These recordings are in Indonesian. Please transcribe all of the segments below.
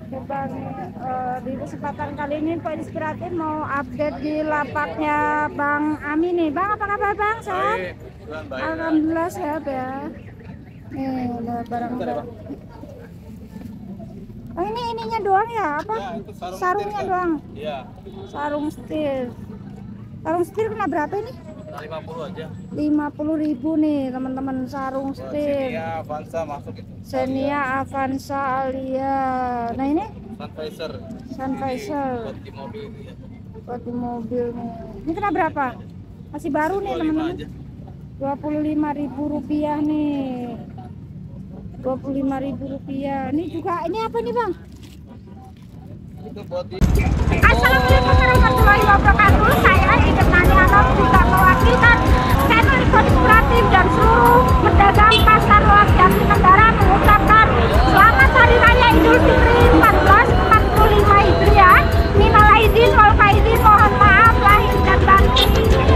Coba nih, di kesempatan kali ini Pak Inspiratif mau update di lapaknya Bang Ami nih. Bang, apa kabar Bang? Sehat? Baik, Tuhan baik ya. Alhamdulillah sehat ya. Nih, ada barang Bentar ya, baru. Bang. Oh, ini ininya doang ya? Apa? Ya, itu sarung setir Sarungnya kan? doang. Iya, Sarung setir. Sarung setir kena berapa ini? nah 50 aja. 50.000 nih teman-teman, sarung Buat setir. Xenia, Avanza masuk itu. Xenia, Avanza, Alia. Nah ini Sunvisor. Sunvisor. Buat di mobil itu ya. Buat di mobil nih. Ini kena berapa? Masih baru nih 25 teman-teman. aja. Rp25.000 nih. Rp25.000. Ini juga, ini apa nih Bang? Itu buat di Assalamualaikum warahmatullahi wabarakatuh. Saya Iket Nani Anom juga mewakilkan channel Ikon Inspiratif dan seluruh pedagang pasar luar Jati Negara mengucapkan selamat Hari Raya Idul Fitri 1445 Hijriah. Minal aidin wal faizin, mohon maaf lahir dan batin.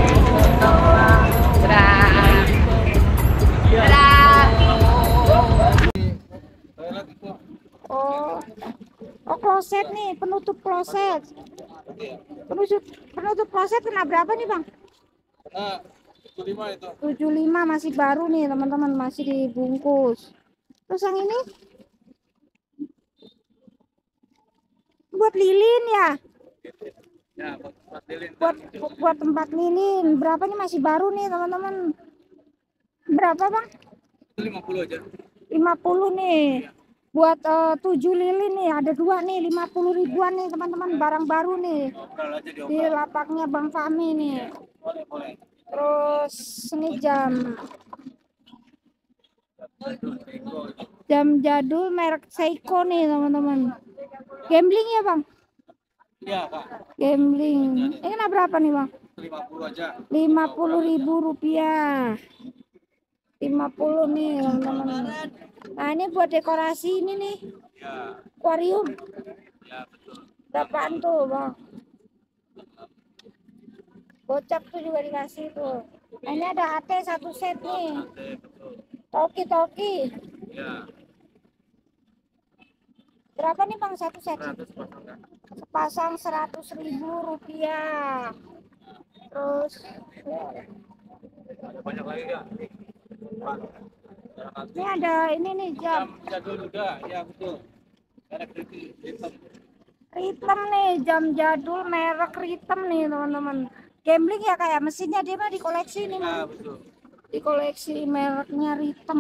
toilet itu. Oh, oh kloset nih, penutup kloset. Iya. Penutup kloset kena berapa nih Bang? Nah, 75 itu. 75, masih baru nih teman-teman, masih dibungkus. Terus yang ini buat lilin ya? Ya, buat lilin. Buat tempat lilin. Berapa nih, masih baru nih teman-teman? Berapa Bang? Itu 50 aja. 50 nih. Buat 7 lilin nih, ada 2 nih, 50.000-an nih teman-teman, barang baru nih Obral aja di di obral. lapaknya Bang Fahmi nih. Boleh, boleh. Terus ini Ego itu. jam jadul merek Seiko nih teman-teman. Gambling ya Bang? Iya, Pak. Gambling. Ini kena berapa nih Bang? 50 aja. Rp50.000. 50 nih teman-teman. Nah ini buat dekorasi ini nih, Ya, akuarium. ya betul. Berapaan tuh Bang? Gocap tuh juga dikasih tuh. Nah, ini ada AT satu set nih. Betul. Toki. Ya, Berapa nih Bang satu set? 100 pasang kan. Sepasang Rp100.000. Terus Ada banyak lagi ya. Pak. ini ada ini nih Jam jam jadul juga, ya betul. Merek hitam. Ritem nih, jam jadul merek Ritem nih teman-teman. Gambling ya, kayak mesinnya dia mah dikoleksi nih Ya Bang. betul. Dikoleksi mereknya Ritem.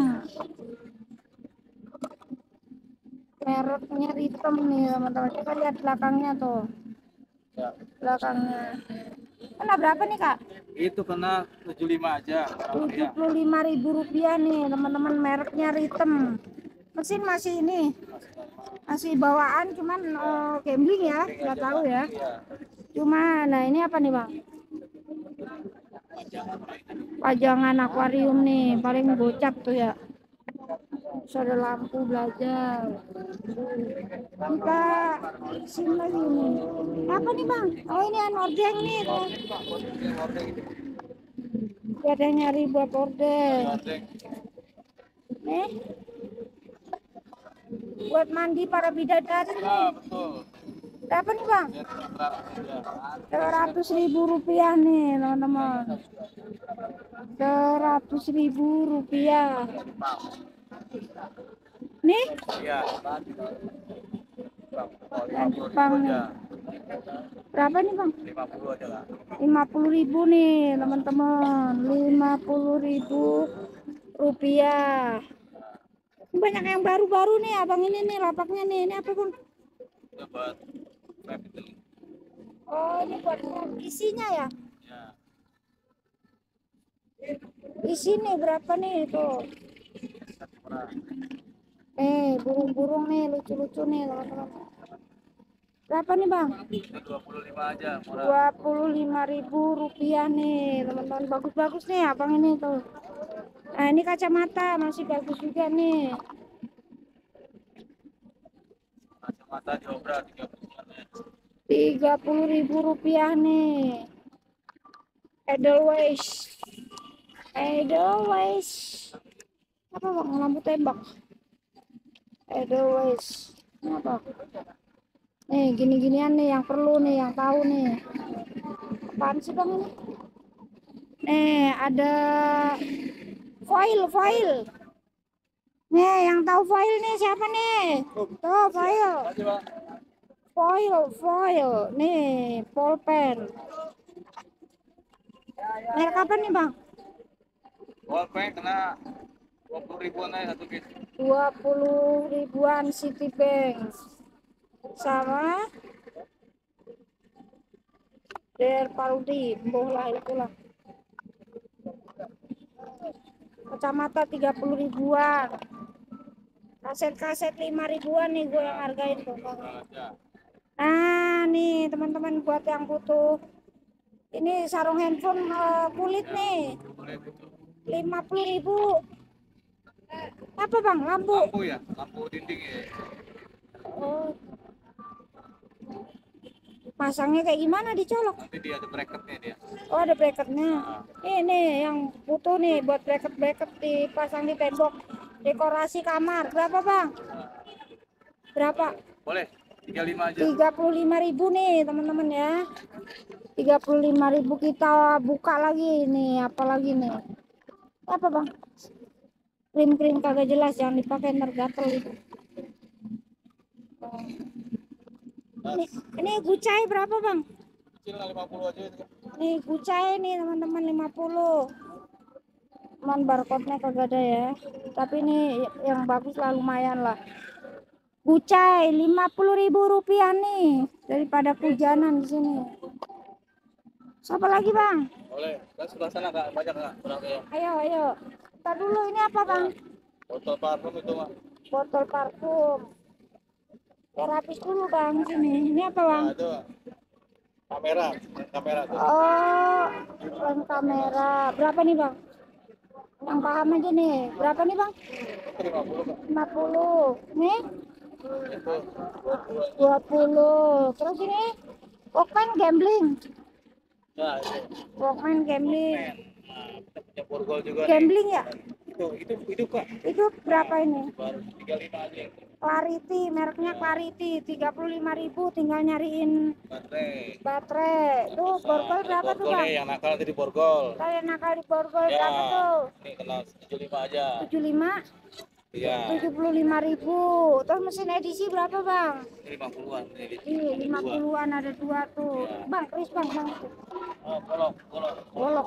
Mereknya Ritem nih teman-teman. Kita lihat belakangnya tuh. Ya. Belakangnya. Kena berapa nih Kak? Itu kena 75 aja. Rp75.000 nih teman-teman, mereknya Ritem. Mesin masih ini, masih bawaan, cuman gambling ya, nggak tahu ya. Cuma, nah ini apa nih Bang? Pajangan akuarium nih, paling gocap tuh ya. Terus ada lampu belajar. Kita sini lagi nih. Apa nih Bang? Oh ini ordeng nih. Ada nyari buat ordeng. Nih. Buat mandi para bidadari. Ya betul. Berapa nih Bang? Rp100.000 nih teman-teman. Rp100.000. Nih? Iya. Yang Jepang nih. Berapa nih Bang? 50 aja lah. 50.000 nih teman-teman. Rp50.000. Banyak yang baru-baru nih abang ini nih, lapaknya nih. Ini apa Bang? Itu buat rapid. Oh ini buat isinya ya? Ya. Di sini berapa nih tuh? Burung-burung nih, lucu-lucu nih teman-teman. Berapa nih Bang? Itu 25 aja, murah. Rp25.000 nih teman-teman. Bagus-bagus nih abang ini tuh. Nah ini kacamata masih bagus juga nih. Kacamata diobral 30 ya. Rp30.000 nih. Edelweiss. Apa Bang? Lampu tembak. Edelweiss. Ini apa? Nih, gini-ginian nih yang perlu nih, yang tahu nih. Apaan sih bang ini? Nih, ada foil. Nih, yang tahu foil nih siapa nih? Tuh, foil. Makasih, Bang. Foil. Nih, pulpen. Merek apa nih bang? Wallpaper kena 20 ribuan aja satu piece. 20 ribuan Citibank. Sama Der Paldi, mboh lah itulah. Kacamata 30 ribuan. Kaset 5 ribuan nih gue yang hargain tuh. Aja. Nah nih teman-teman buat yang butuh ini sarung handphone kulit nih 50 ribu. Apa bang? Lampu. Lampu ya, lampu dinding ya. Oh, pasangnya kayak gimana dicolok? Nanti dia ada bracketnya dia. Oh ada bracketnya. Ini yang butuh nih buat bracket dipasang di tembok dekorasi kamar. Berapa bang? Berapa? Boleh, 35 aja. 35 ribu nih teman-teman ya. 35 ribu kita buka lagi nih. Apalagi nih? Apa bang? Krim kagak jelas, jangan dipakai ntar gatel itu. Ini gucai berapa bang? Kecil lah 50 aja itu. Nih gucai nih teman-teman 50. Cuman barcode-nya kagak ada ya. Tapi ini yang bagus lah, lumayan lah. Gucai 50.000 rupiah nih daripada hujanan di sini. Siapa lagi bang? Boleh, kan sebelah sana Kak, banyak Kak. Berapa ya? Ayo. Ntar dulu ini apa bang? Botol parfum itu Mak. Botol parfum. Ya rapis dulu bang sini. Ini apa bang? Nah, itu kamera tuh. Oh, iklan kamera. Berapa nih bang? Yang paham aja nih. Berapa nih bang? 50 Kak. 50. Nih Itu 20. Terus ini Walkman gambling. nah itu. Walkman gambling. Nah, kita punya borgol juga nih. Gambling ya? Itu Kak. Itu berapa ini? Baru 35 aja. Clarity, mereknya Clarity 35.000, tinggal nyariin baterai. Tuh borgol berapa tuh Borgol bang? nih, yang nakal nanti di borgol. Kalian nakal di borgol Ya, berapa tuh? ini kena 75 aja. 75? Iya. 75.000. Terus mesin edisi berapa bang? 50-an. Iya 50-an ada 2 tuh. Bang, Chris bang. Oh, golok. Golok.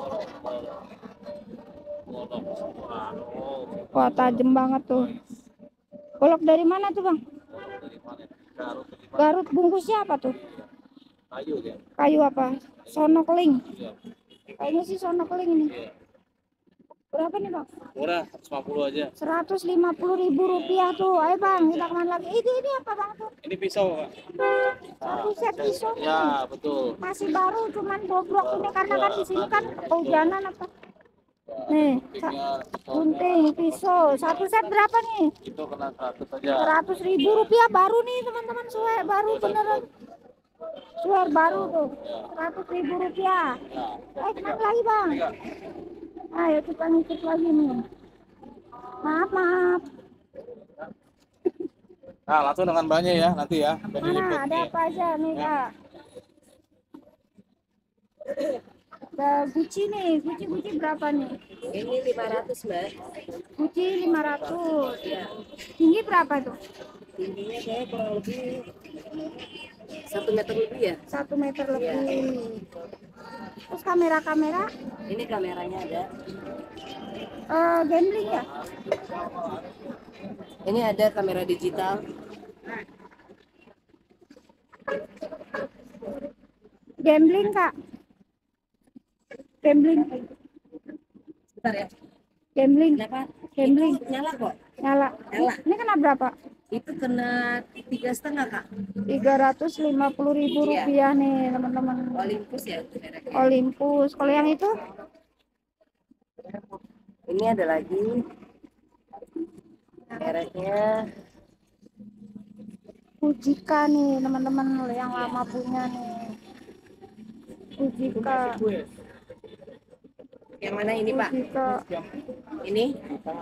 Waduh. Wah tajem banget tuh. Golok dari mana tuh bang? Dari mana? Garut. Garut, bungkusnya apa tuh? Kayu ya. Kayu apa? Sonokeling. Iya. Kayaknya sih sonokeling ini. Iya. Berapa nih bang? Murah, 150 aja. 150.000 rupiah tuh. Ayo bang, kita kemana lagi? Ini apa bang tuh? Ini pisau, Kak. Satu set pisau nih. Ya, betul. Masih baru, cuman bobrok ini karena kan di sini kan kehujanan apa? Nih, gunting pisau. Satu set berapa nih? Itu kena 100 aja. 100.000 rupiah baru nih teman-teman, suara baru beneran. Suara baru tuh. 100.000 rupiah. Ya. Kemana lagi bang? Ayo kita ngikut lagi nih. Maaf. Nah, langsung dengan banyak ya nanti ya. Mana ada apa aja nih kak? Ada Gucci nih. Gucci berapa nih? Ini 500 mbak. Gucci 500. Tinggi berapa tuh? Tingginya saya kurang lebih 1 meter lebih ya. 1 meter lebih. Terus kamera? Ini kameranya ada. Gambling ya? Ini ada kamera digital. Gambling kak? Gambling. Bentar ya. Gambling. Kenapa? Gambling. Itu nyala kok. Nyala. Nyala. Ini kena berapa? Itu kena 3,5 kak. 350.000 rupiah nih teman-teman. Olympus ya mereknya. Olympus. Kalau yang itu? Ini ada lagi mereknya Fujika nih teman-teman, yang lama punya nih. Fujika. yang mana ini pak? Fujika.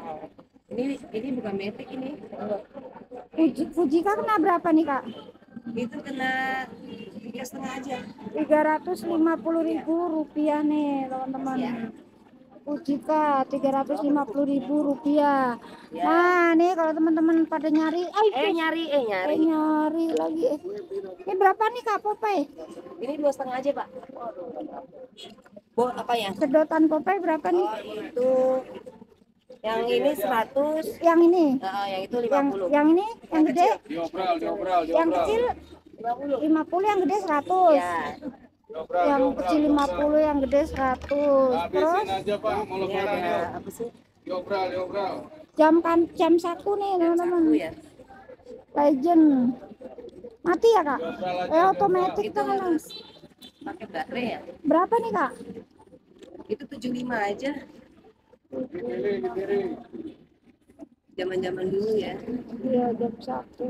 Ini bukan metik ini. Fujika kena berapa nih kak? Itu kena 3,5 aja. Rp350.000 nih teman-teman. Ujika Rp350.000. Nah nih kalau teman-teman pada nyari, Nyari. nyari lagi. Ini berapa nih Kak Popeye? Ini 2,5 aja, Pak. Apa ya? Sedotan Popeye berapa nih? Itu yang ini 100. Yang ini? Yang itu 50. Yang ini? Yang gede? Diobral. Yang kecil 50, yang gede 100. Ya. Yang kecil 50, yang gede 100. Terus Habisin aja Pak, mau Ini lebaran ada yuk. apa sih? Diobral. jam saku nih teman-teman. Ya. Legend. Mati ya Kak? Diobral aja. Otomatis Itu teman-teman. harus pakai baterai ya. Berapa nih Kak? Itu 75 aja. Dipilih. Zaman-zaman dulu ya. Iya jam saku.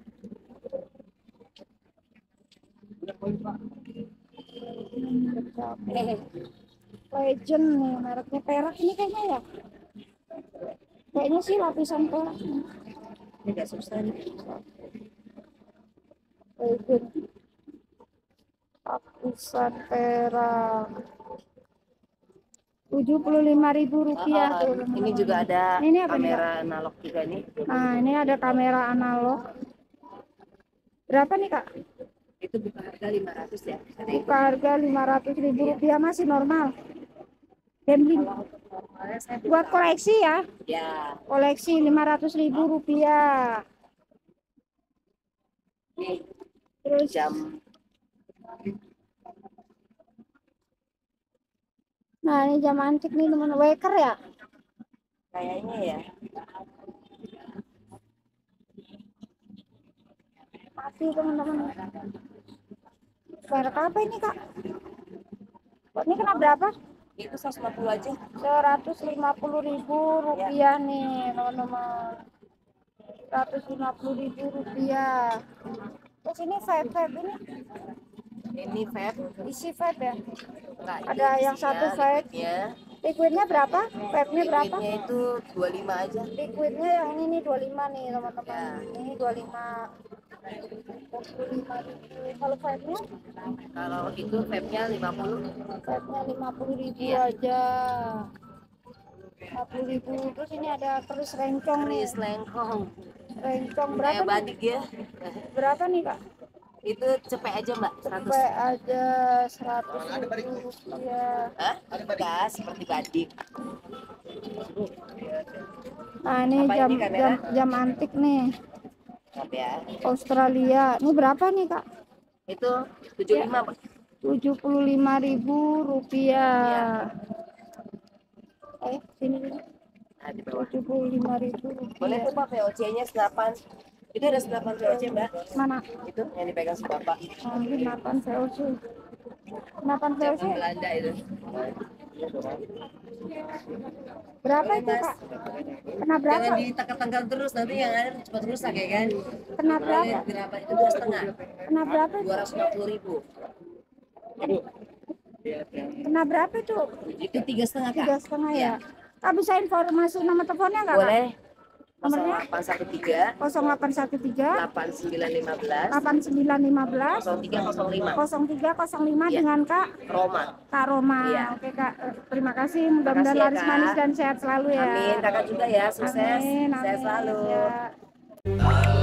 Legend nih mereknya, perak ini kayaknya ya. Kayaknya sih lapisan perak. Ini agak susah nih. Legend. Lapisan perak. Rp75.000 tuh. Ini juga ada Ini apa nih, kamera analog juga nih. Nah ini ada kamera analog. Berapa nih Kak? Itu buka harga 500 ya. Ada yang Buka harga Rp500.000, masih normal. Gambling. Buat koleksi ya. ya. Koleksi Rp500.000. Nih Terus jam. nah ini jam antik nih teman, Waker ya. Kayaknya ya. Mati teman-teman. Merek apa ini Kak? Ini kena berapa? Itu 150 aja. Rp150.000 nih teman-teman. Rp150.000. Terus ini vape ini Ini vape. isi vape ya. Enggak, Ada ini yang isinya satu vape. liquidnya. Liquidnya berapa? Vape-nya berapa? Liquidnya itu 25 aja. Liquidnya yang ini 25 nih teman-teman. Ya. Ini 25. Kalau vape-nya? Kalau itu vape-nya 50. Vape-nya 50.000 Iya. aja. 50.000. Terus ini ada keris rencong nih. Keris lengkong. Rencong Kayak berapa nih? badik ya. Berapa nih Kak? Itu cepet aja Mbak, 100. Cepet aja Rp100.000. Hah? Enggak, seperti badik. Nah ini Apa jam ini kamera? jam antik nih. Maaf ya. Australia. Ini berapa nih Kak? Itu 75 Mbak. Rp75.000. Sini Nah, di bawah. Rp75.000. Boleh tuh Pak VOC-nya senapan. Itu ada senapan VOC Mbak. Mana? Itu yang dipegang si Bapak. Ini 8 VOC. 8 VOC. Zaman Belanda itu. Berapa itu Kak? Kena berapa? Jangan ditekan-tekan terus, nanti yang ada cepat rusak ya kan. Kena berapa? Berapa? Itu 2,5. Kena berapa itu? 250.000. Kena berapa itu? Itu 3,5 Kak. 3,5 ya. Kak bisa informasi nomor teleponnya nggak Kak? Boleh. Nomornya? 0813 0813 8915 8915 0305 0305 Iya. dengan Kak Roma. Iya. Oke Kak, terima kasih. Mudah-mudahan Makasih ya, laris Kak. manis dan sehat selalu ya. Amin, kakak juga ya, sukses, Amin, sehat amin. selalu. Ya.